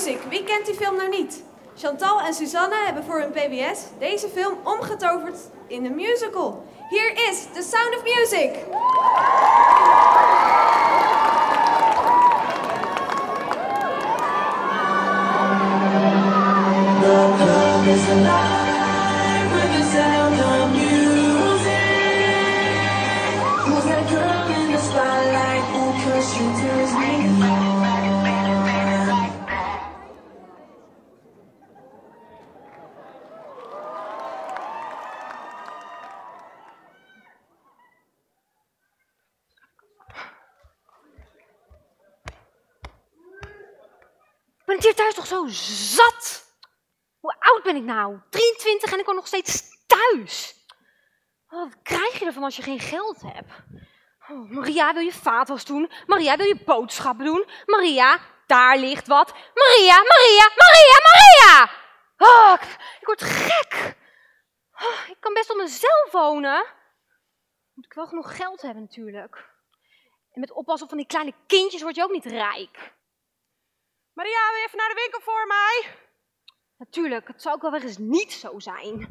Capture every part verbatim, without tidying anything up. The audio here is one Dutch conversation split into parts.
Music, wie kent die film nou niet? Chantal en Suzanne hebben voor hun P B S deze film omgetoverd in een musical. Hier is The Sound of Music. The club is alive with the sound of music. Who's that girl in the spotlight who pushed you to his knees? Ik ben hier thuis toch zo zat? Hoe oud ben ik nou? drieëntwintig en ik woon nog steeds thuis. Wat krijg je ervan als je geen geld hebt? Oh, Maria, wil je vaatwas doen? Maria, wil je boodschappen doen? Maria, daar ligt wat. Maria, Maria, Maria, Maria! Oh, ik, ik word gek. Oh, ik kan best op mezelf wonen. Moet ik wel genoeg geld hebben natuurlijk. En met oppassen van die kleine kindjes word je ook niet rijk. Maria, wil je even naar de winkel voor mij? Natuurlijk, het zou ook wel weer eens niet zo zijn.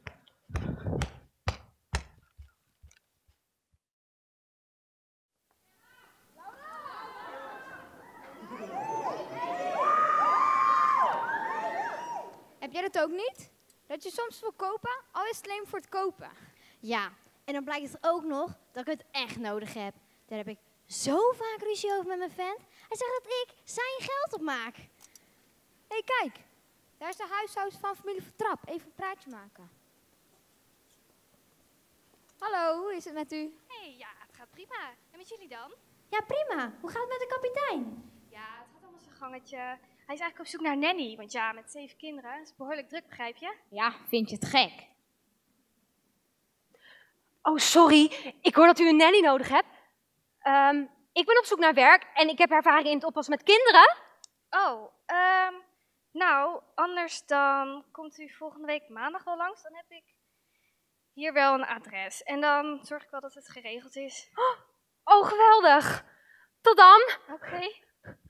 Heb jij dat ook niet? Dat je soms wil kopen, al is het alleen voor het kopen. Ja, en dan blijkt het ook nog dat ik het echt nodig heb. Daar heb ik zo vaak ruzie over met mijn vent. Hij zegt dat ik zijn geld opmaak. Hé, hey, kijk. Daar is de huishouden van familie Vertrap. Even een praatje maken. Hallo, hoe is het met u? Hé, hey, ja, het gaat prima. En met jullie dan? Ja, prima. Hoe gaat het met de kapitein? Ja, het gaat allemaal zijn gangetje. Hij is eigenlijk op zoek naar nanny, want ja, met zeven kinderen is het behoorlijk druk, begrijp je? Ja, vind je het gek? Oh, sorry. Ik hoor dat u een nanny nodig hebt. Um, ik ben op zoek naar werk en ik heb ervaring in het oppassen met kinderen. Oh, um, nou, anders dan komt u volgende week maandag wel langs. Dan heb ik hier wel een adres. En dan zorg ik wel dat het geregeld is. Oh, geweldig. Tot dan. Oké. Okay.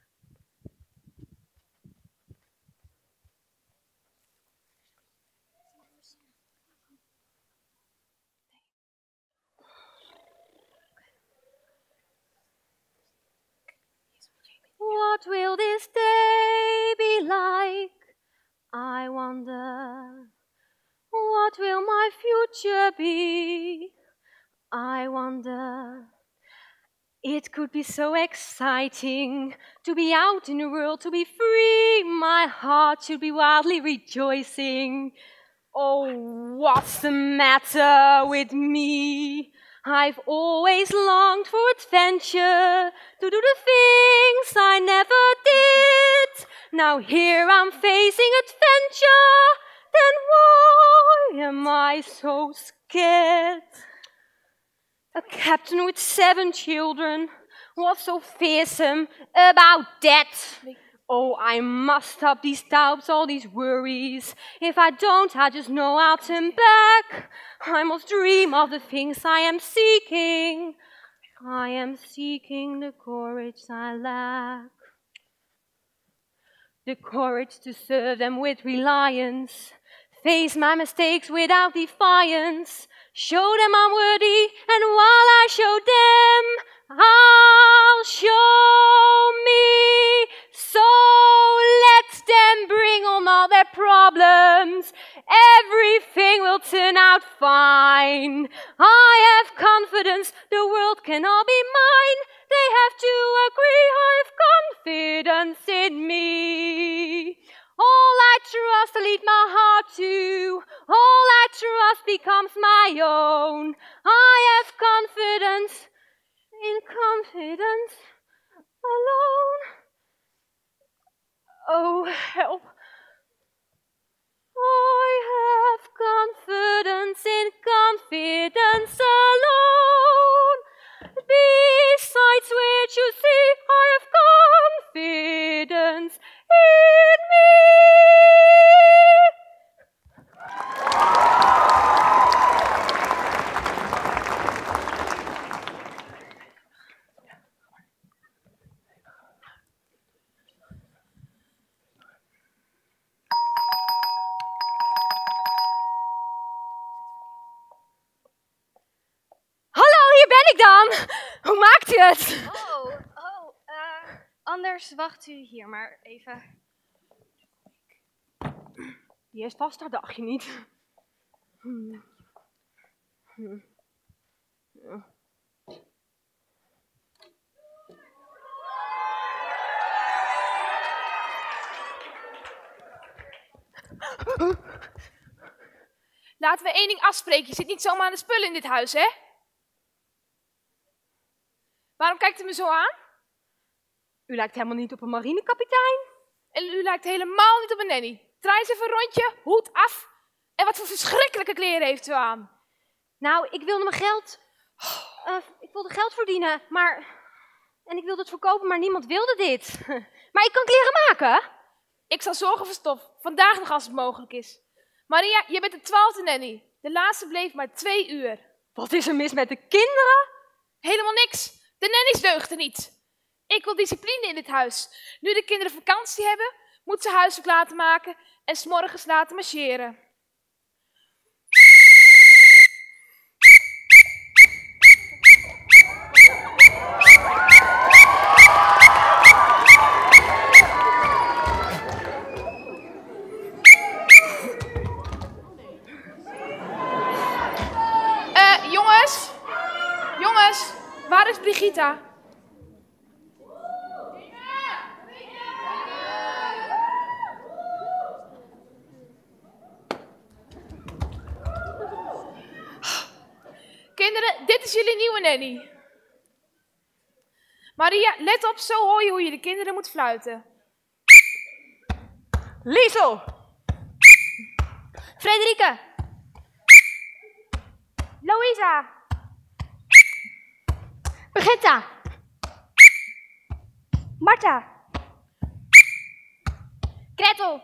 What will this day be like? I wonder. What will my future be? I wonder. It could be so exciting to be out in the world, to be free. My heart should be wildly rejoicing. Oh, what's the matter with me? I've always longed for adventure, to do the things I never did. Now here I'm facing adventure, then why am I so scared? A captain with seven children, what's so fearsome about that? Oh, I must stop these doubts, all these worries. If I don't, I just know I'll turn back. I must dream of the things I am seeking. I am seeking the courage I lack. The courage to serve them with reliance. Face my mistakes without defiance. Show them I'm worthy, and while I show them, I'll show me. So let them bring on all their problems. Everything will turn out fine. I have confidence, the world can all be mine. They have to agree, I've confidence in me. All I trust, I lead my heart to. All I trust becomes my own. I have confidence in confidence alone. Oh, help. I have confidence in confidence alone. Besides which you see, I have confidence in me. ik dan? Hoe maakt u het? Oh, oh, uh, anders wacht u hier maar even. Die is vast, dat dacht je niet. Hm. Hm. Ja. Laten we één ding afspreken. Je zit niet zomaar aan de spullen in dit huis, hè? Waarom kijkt u me zo aan? U lijkt helemaal niet op een marinekapitein. En u lijkt helemaal niet op een nanny. Draai eens even een rondje, hoed af. En wat voor verschrikkelijke kleren heeft u aan? Nou, ik wilde mijn geld... Uh, ik wilde geld verdienen, maar... En ik wilde het verkopen, maar niemand wilde dit. Maar ik kan kleren maken. Ik zal zorgen voor stof. Vandaag nog als het mogelijk is. Maria, je bent de twaalfde nanny. De laatste bleef maar twee uur. Wat is er mis met de kinderen? Helemaal niks. De nannies deugden niet. Ik wil discipline in dit huis. Nu de kinderen vakantie hebben, moeten ze huiswerk laten maken en 's morgens laten marcheren. Uh, jongens, jongens, waar is Brigitta? Kinderen, dit is jullie nieuwe nanny. Maria, let op, zo hoor je hoe je de kinderen moet fluiten. Liesel! Frederike! Louisa! Brigitta! Marta! Gretel!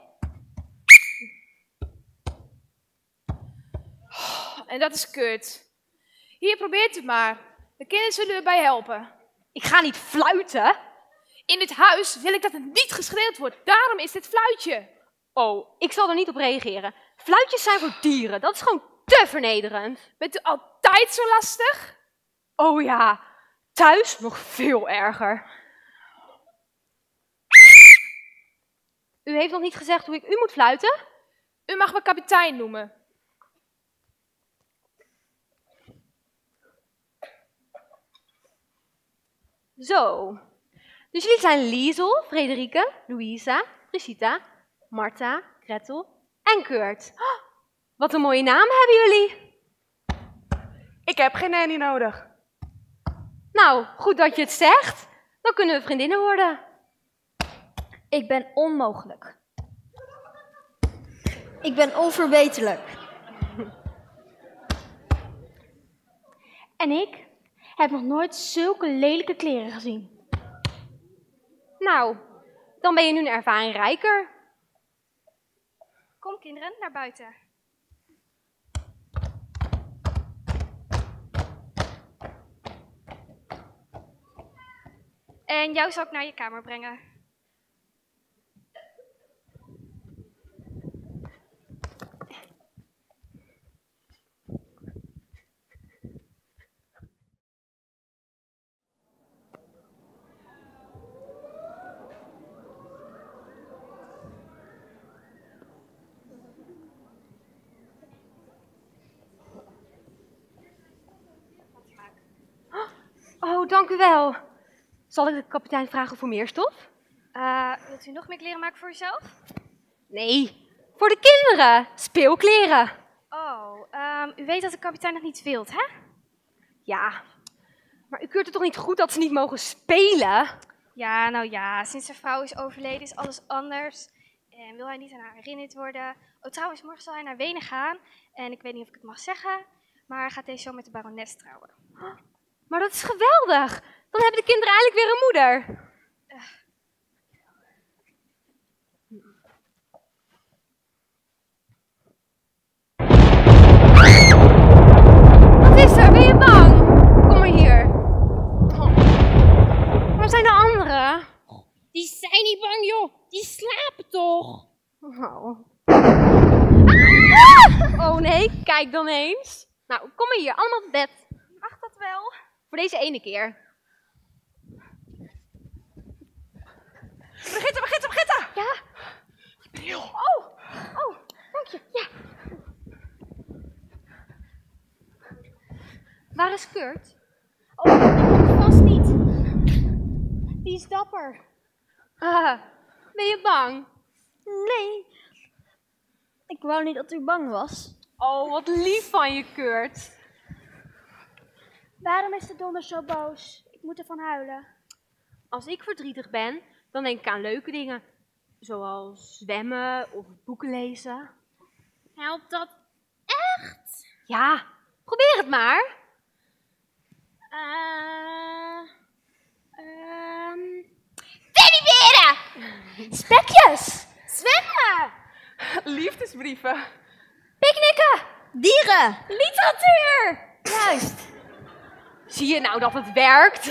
En dat is kut. Hier, probeert u maar. De kinderen zullen u bij helpen. Ik ga niet fluiten. In dit huis wil ik dat het niet geschreeuwd wordt. Daarom is dit fluitje. Oh, ik zal er niet op reageren. Fluitjes zijn voor dieren. Dat is gewoon te vernederend. Bent u altijd zo lastig? Oh ja, thuis nog veel erger. U heeft nog niet gezegd hoe ik u moet fluiten? U mag me kapitein noemen. Zo. Dus jullie zijn Liesel, Frederike, Louisa, Brigitta, Marta, Gretel en Kurt. Oh, wat een mooie naam hebben jullie. Ik heb geen nanny nodig. Nou, goed dat je het zegt. Dan kunnen we vriendinnen worden. Ik ben onmogelijk. Ik ben onverbeterlijk. En ik heb nog nooit zulke lelijke kleren gezien. Nou, dan ben je nu een ervaring rijker. Kom kinderen, naar buiten. En jou zal ik naar je kamer brengen. Oh, dank u wel. Zal ik de kapitein vragen voor meer stof? Uh, wilt u nog meer kleren maken voor uzelf? Nee, voor de kinderen. Speelkleren. Oh, um, u weet dat de kapitein dat niet wilt, hè? Ja, maar u keurt het toch niet goed dat ze niet mogen spelen? Ja, nou ja, sinds zijn vrouw is overleden is alles anders. En wil hij niet aan haar herinnerd worden. Oh, trouwens, morgen zal hij naar Wenen gaan. En ik weet niet of ik het mag zeggen, maar hij gaat deze zomer met de barones trouwen. Maar dat is geweldig. Dan hebben de kinderen eindelijk weer een moeder. Uh. Wat is er? Ben je bang? Kom maar hier. Oh. Waar zijn de anderen? Die zijn niet bang, joh. Die slapen toch? Oh. Ah! Oh nee, kijk dan eens. Nou, kom maar hier. Allemaal op bed. Mag dat wel? Voor deze ene keer. Brigitte, Brigitte, Brigitte! Ja? Je bril. Oh, oh, dank je. Ja. Waar is Kurt? Oh, die komt vast niet. Die is dapper. Ah, ben je bang? Nee. Ik wou niet dat u bang was. Oh, wat lief van je, Kurt. Waarom is de donder zo boos? Ik moet ervan huilen. Als ik verdrietig ben, dan denk ik aan leuke dingen. Zoals zwemmen of boeken lezen. Helpt dat echt? Ja, probeer het maar. Eh... Ehm... Teddyberen! Spekjes! Zwemmen! Liefdesbrieven. Picknicken! Dieren! Literatuur! Juist. Zie je nou dat het werkt?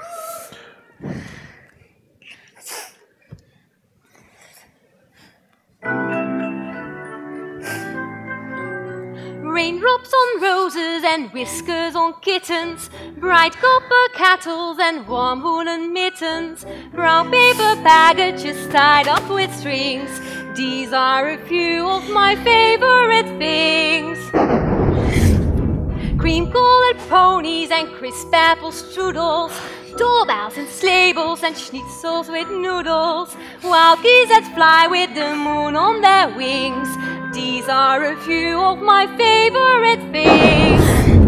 Raindrops on roses and whiskers on kittens, bright copper kettles and warm woolen mittens, brown paper packages tied up with strings. These are a few of my favorite things. Cream-colored ponies and crisp apple strudels, doorbells and sleigh bells and schnitzels with noodles, wild geese that fly with the moon on their wings. These are a few of my favorite things.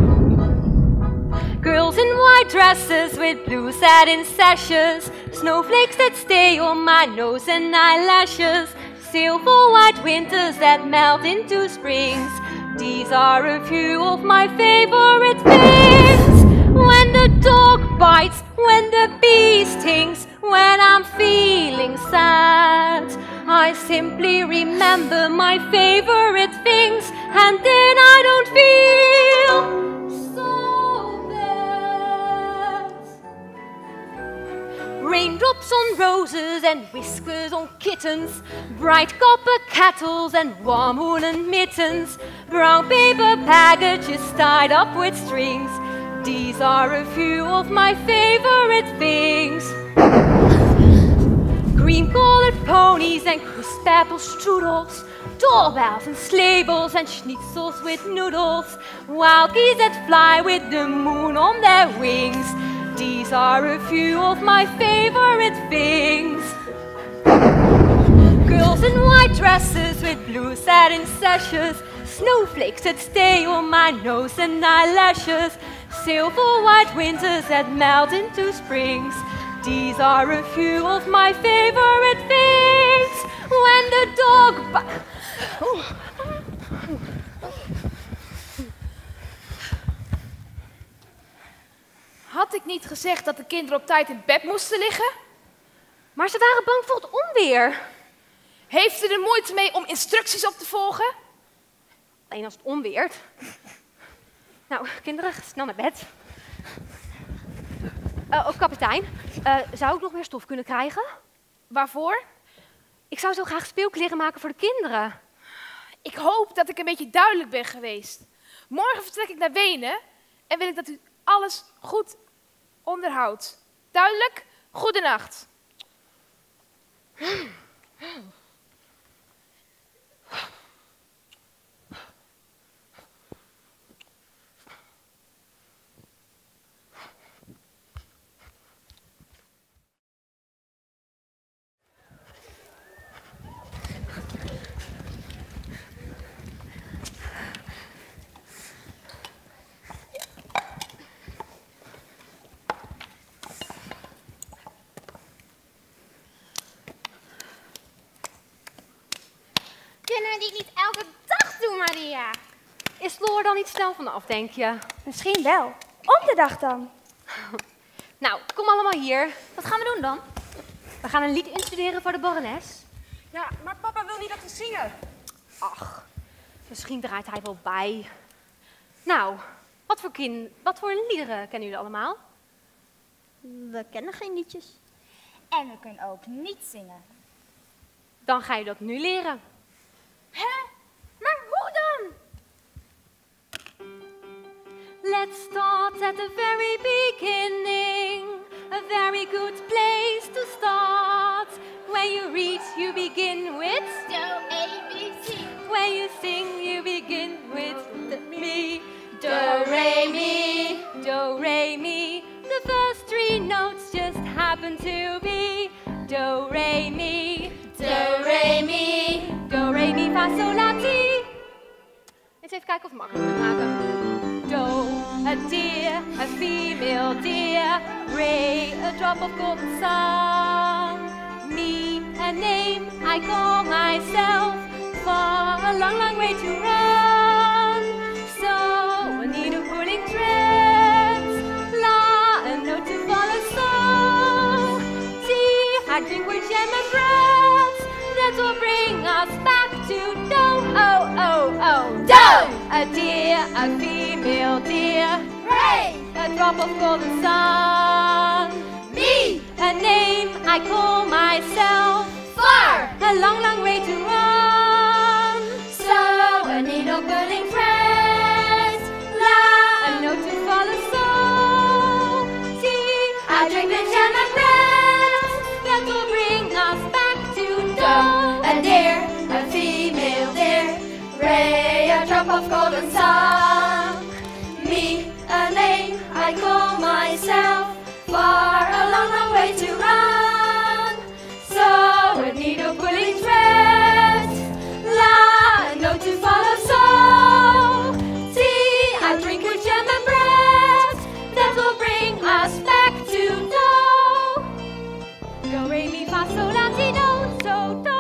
Girls in white dresses with blue satin sashes, snowflakes that stay on my nose and eyelashes, silver white winters that melt into springs. These are a few of my favorite things. When the dog bites, when the bee stings, when I'm feeling sad, I simply remember my favorite things, and then I don't feel so bad. Raindrops on roses and whiskers on kittens, bright copper kettles and warm woolen mittens, brown paper packages tied up with strings. These are a few of my favorite things. Cream-colored ponies and crisp apple strudels, doorbells and sleigh bells and schnitzels with noodles, wild geese that fly with the moon on their wings. These are a few of my favorite things. Girls in white dresses with blue satin sashes, snowflakes that stay on my nose and eyelashes, silver white winters that melt into springs. These are a few of my favorite things. When the dog bi- oh. Had ik niet gezegd dat de kinderen op tijd in bed moesten liggen? Maar ze waren bang voor het onweer. Heeft u er moeite mee om instructies op te volgen? Alleen als het onweert. Nou, kinderen, snel naar bed. Uh, oh, kapitein, uh, zou ik nog meer stof kunnen krijgen? Waarvoor? Ik zou zo graag speelkleren maken voor de kinderen. Ik hoop dat ik een beetje duidelijk ben geweest. Morgen vertrek ik naar Wenen en wil ik dat u alles goed onderhoudt. Duidelijk? Goedenacht. Kunnen we dit niet elke dag doen, Maria? Is Floor dan niet snel vanaf, denk je? Misschien wel. Om de dag dan. Nou, kom allemaal hier. Wat gaan we doen dan? We gaan een lied instuderen voor de barones. Ja, maar papa wil niet dat we zingen. Ach, misschien draait hij wel bij. Nou, wat voor, kind, wat voor liederen kennen jullie allemaal? We kennen geen liedjes. En we kunnen ook niet zingen. Dan ga je dat nu leren. Hè? Maar hoe dan? Let's start at the very beginning. A very good place to start. When you read, you begin with Do, A, B, C. When you sing, you begin with the me. Do, re, mi. Do, re, mi. The first three notes just happen to be Do, re, mi. Do, re, mi. Do, re, mi, fa, sol, la, ti. Eens even kijken of we het makkelijk kunnen maken. Do, a deer, a female deer. Re, a drop of golden sun. Me, a name I call myself. Fa, a long, long way to run. So, a needle pulling threads. La, a note to follow. So, tea, I drink with jam and bread. That will bring us back to do. Oh, oh, oh, do. A deer, a female deer. Ray. A drop of golden sun. Me. A name I call myself. Far. A long, long way to run. So, a needle pulling thread. La. A note to follow. So, tea, I drink the jam and bread. that will bring us back to Do, do. a deer, a female deer. Ray, a drop of golden sun. Me, a name I call myself. Far, a long, long way to run. So, a needle pulling thread. La, a note to follow. So, tea, I drink with jam and bread. That will bring us back to do. Do, re, mi, fa, sol, la, ti, do, so, do.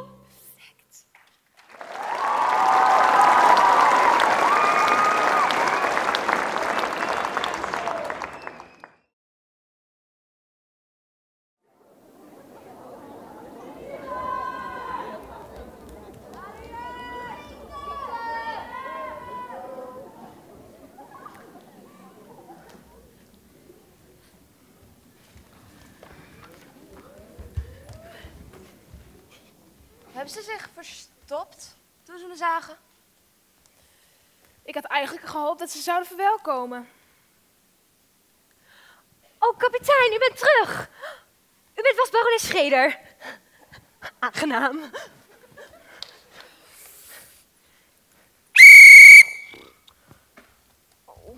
Hebben ze zich verstopt toen ze me zagen? Ik had eigenlijk gehoopt dat ze zouden verwelkomen. Oh, kapitein, u bent terug. U bent vast barones Scheder. Aangenaam. Oh.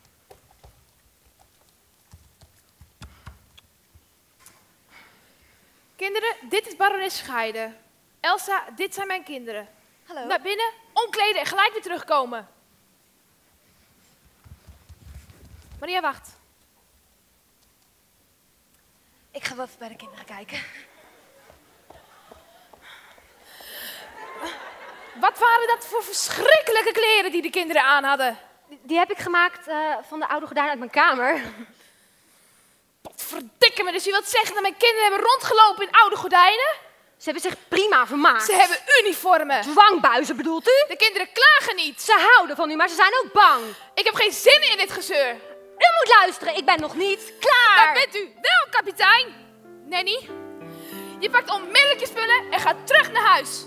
Kinderen, dit is barones Scheder. Elsa, dit zijn mijn kinderen. Hallo. Naar binnen, omkleden en gelijk weer terugkomen. Maria, wacht. Ik ga wel even bij de kinderen kijken. Wat waren dat voor verschrikkelijke kleren die de kinderen aan hadden? Die, die heb ik gemaakt uh, van de oude gordijn uit mijn kamer. Wat verdikke me, dus je wilt zeggen dat mijn kinderen hebben rondgelopen in oude gordijnen? Ze hebben zich prima vermaakt. Ze hebben uniformen. Dwangbuizen bedoelt u? De kinderen klagen niet. Ze houden van u, maar ze zijn ook bang. Ik heb geen zin in dit gezeur. U moet luisteren, ik ben nog niet klaar. Daar bent u wel, kapitein. Nanny, je pakt onmiddellijk je spullen en gaat terug naar huis.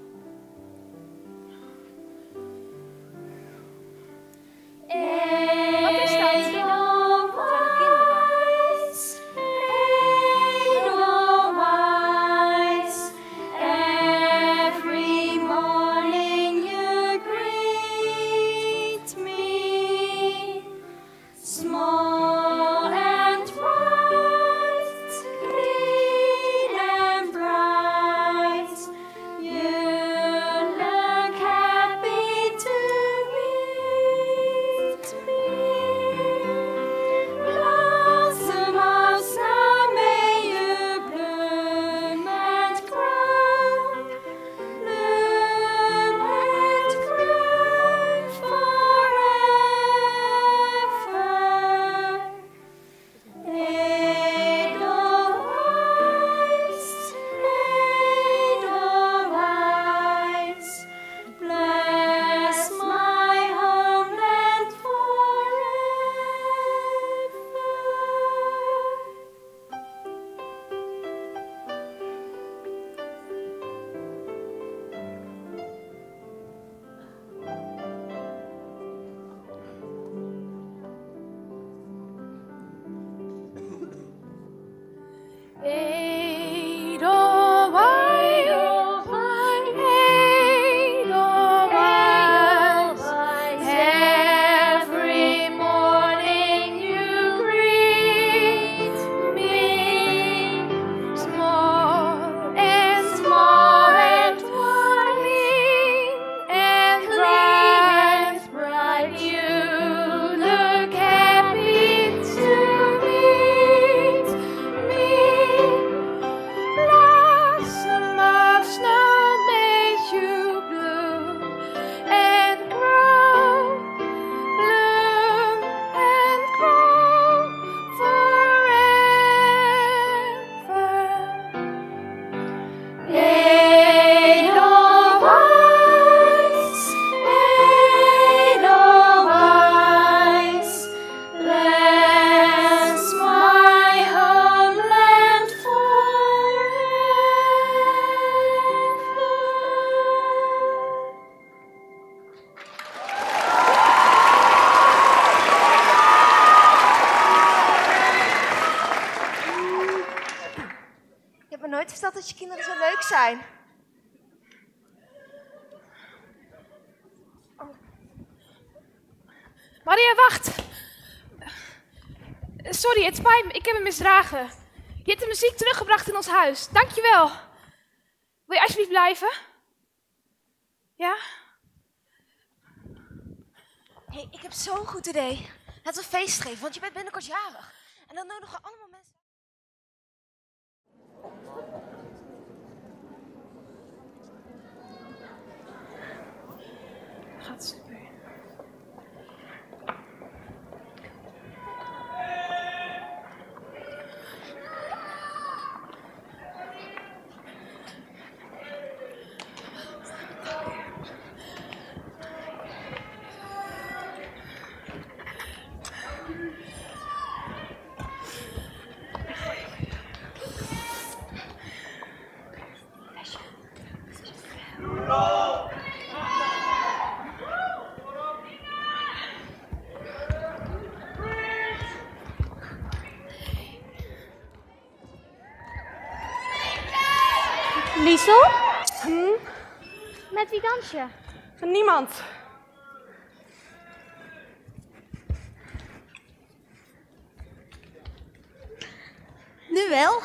Wat is dat? Every morning you greet me, small and bright, clean and bright. You zijn. Maria, wacht. Sorry, het spijt me. Ik heb me misdragen. Je hebt de muziek teruggebracht in ons huis. Dankjewel. Wil je alsjeblieft blijven? Ja? Hé, hey, ik heb zo'n goed idee. Laten we feest geven, want je bent binnenkort jarig. En dan nodigen we allemaal mensen. Gaat super. Liesel? Hm? Met wie dans je? Niemand. Nu wel.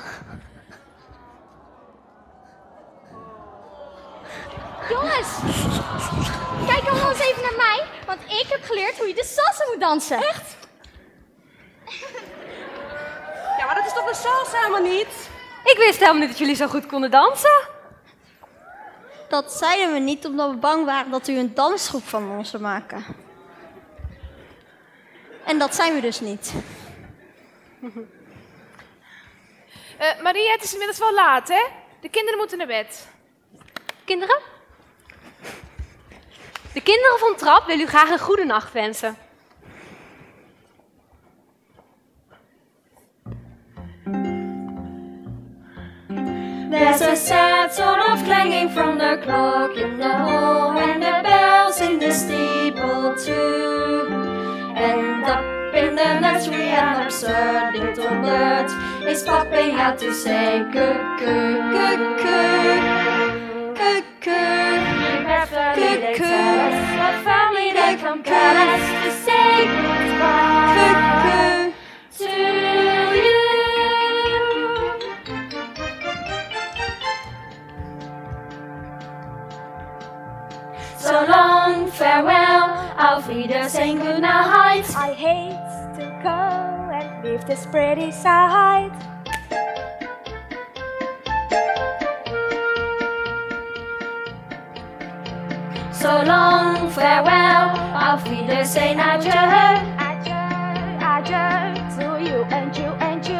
Jongens, kijk allemaal eens even naar mij, want ik heb geleerd hoe je de salsa moet dansen. Echt? Ja, maar dat is toch een salsa helemaal niet? Ik wist helemaal niet dat jullie zo goed konden dansen. Dat zeiden we niet omdat we bang waren dat u een dansgroep van ons zou maken. En dat zijn we dus niet. Uh, Maria, het is inmiddels wel laat, hè? De kinderen moeten naar bed. Kinderen? De kinderen van Trap willen u graag een goede nacht wensen. There's a sad sort of clanging from the clock in the hall, and the bells in the steeple too. And up in the nursery an absurd little bird is popping out to say cuckoo, cuckoo, cuckoo. Carefully they tell us what family they come cast to say goodbye, cuckoo, to you. So long, farewell, auf Wiedersehen, good night. I hate to go and leave this pretty side. So long, farewell, auf Wiedersehen, adieu. Adieu, adieu to you and you and you.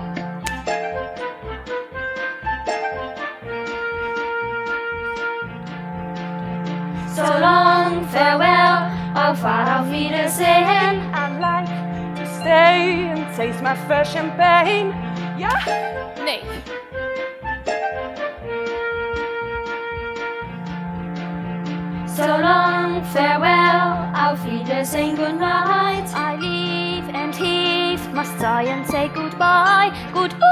So long, farewell, auf auf Wiedersehen. I'd like to stay and taste my first champagne. Ja? Nee. So long, farewell, auf Wiedersehen, good night. I leave and heave, must die and say goodbye, goodbye.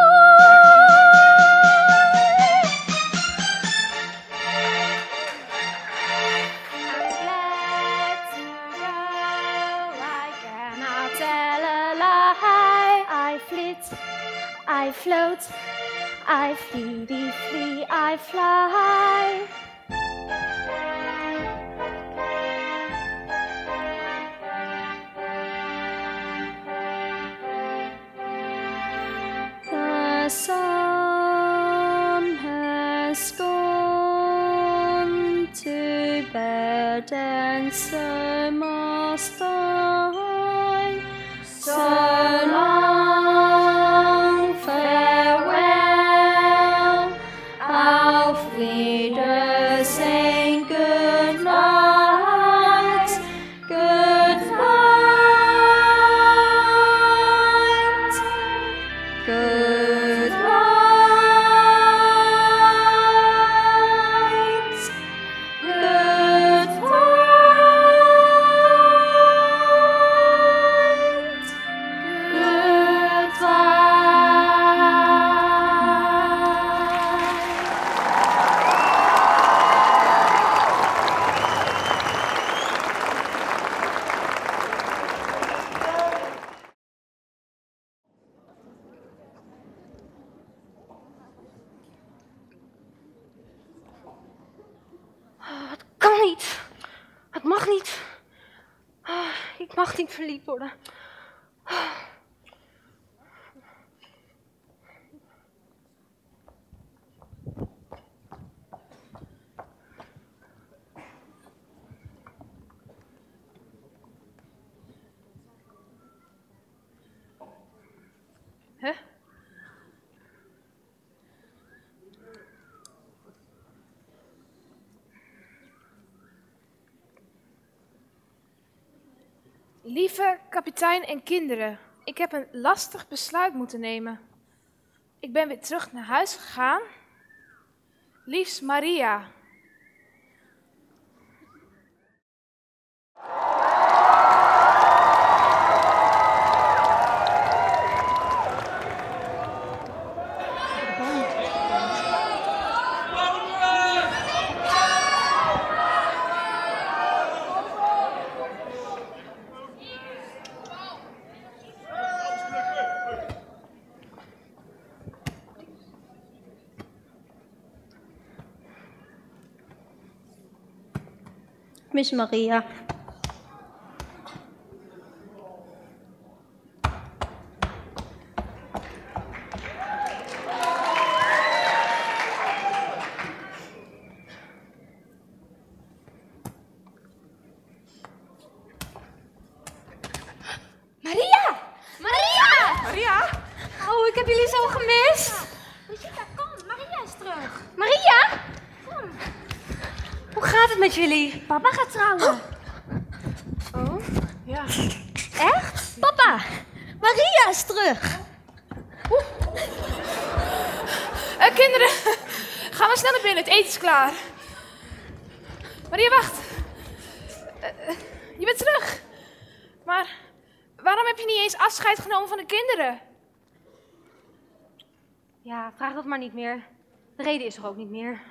I'm glad to go, I cannot tell a lie. I flit, I float, I flee, flee, I fly. The sun has gone to bed, and so must I. So long, farewell, auf Wiedersehen, good night, good night, good night, good night. Het mag niet. Oh, ik mag niet verliefd worden. Oh. Huh? Lieve kapitein en kinderen, ik heb een lastig besluit moeten nemen. Ik ben weer terug naar huis gegaan. Liefst Maria. Miss Maria. Maria! Maria! Maria? Oh, ik heb jullie zo gemist. Brigitte, kom. Maria is terug. Maria? Kom. Hoe gaat het met jullie? Papa gaat trouwen. Oh? Ja. Echt? Papa, Maria is terug. Uh, kinderen, gaan we snel naar binnen. Het eten is klaar. Maria, wacht. Uh, je bent terug. Maar waarom heb je niet eens afscheid genomen van de kinderen? Ja, vraag dat maar niet meer. De reden is er ook niet meer.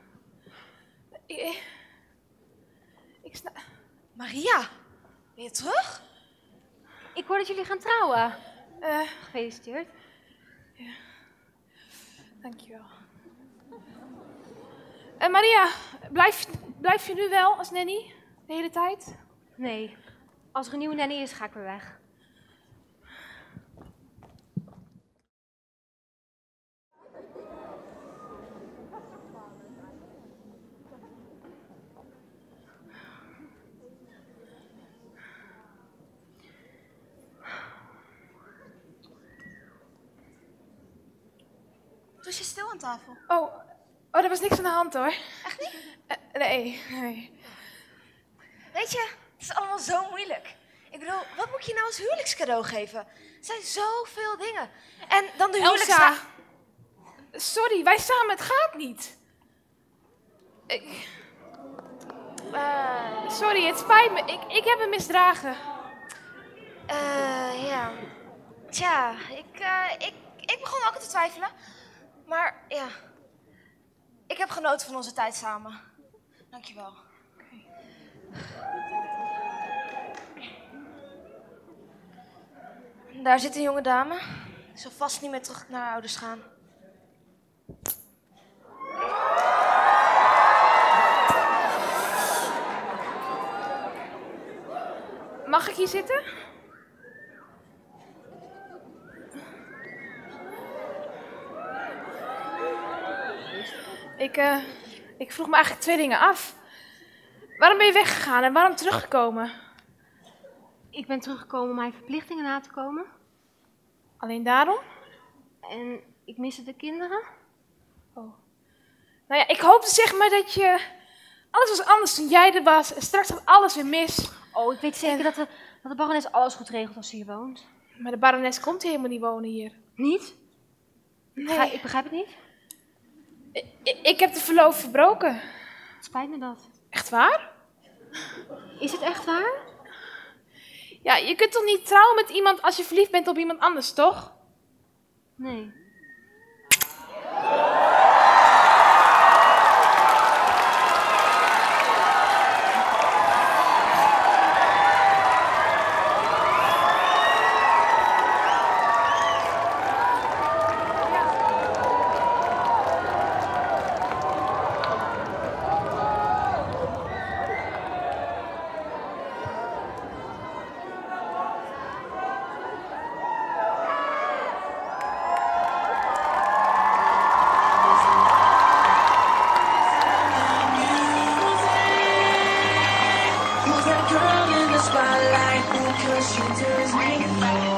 Ik, ik snap... Maria, ben je terug? Ik hoor dat jullie gaan trouwen. Uh, Gefeliciteerd. Ja. Dankjewel. En uh, Maria, blijf, blijf je nu wel als nanny de hele tijd? Nee, als er een nieuwe nanny is, ga ik weer weg. Rust je stil aan tafel? Oh, oh, er was niks aan de hand hoor. Echt niet? Uh, nee, nee. Weet je, het is allemaal zo moeilijk. Ik bedoel, wat moet ik je nou als huwelijkscadeau geven? Er zijn zoveel dingen. En dan de huwelijks... Elsa! Sorry, wij samen, het gaat niet. Ik... Uh, sorry, het spijt me. Ik, ik heb me misdragen. Eh, uh, ja. Tja, ik, uh, ik, ik begon ook te twijfelen. Maar ja, ik heb genoten van onze tijd samen. Dankjewel. Okay. Daar zit een jonge dame. Ik zal vast niet meer terug naar haar ouders gaan. Mag ik hier zitten? Ik, uh, ik vroeg me eigenlijk twee dingen af. Waarom ben je weggegaan en waarom teruggekomen? Ik ben teruggekomen om mijn verplichtingen na te komen. Alleen daarom? En ik miste de kinderen. Oh. Nou ja, ik hoopte zeg maar dat je... Alles was anders toen jij er was en straks gaat alles weer mis. Oh, ik weet zeker en... dat, de, dat de barones alles goed regelt als ze hier woont. Maar de barones komt helemaal niet wonen hier. Niet? Nee. Begrijp, ik begrijp het niet. Ik, ik, ik heb de verloofd verbroken. Het spijt me dat. Echt waar? Is het echt waar? Ja, je kunt toch niet trouwen met iemand als je verliefd bent op iemand anders, toch? Nee. shoot to his name.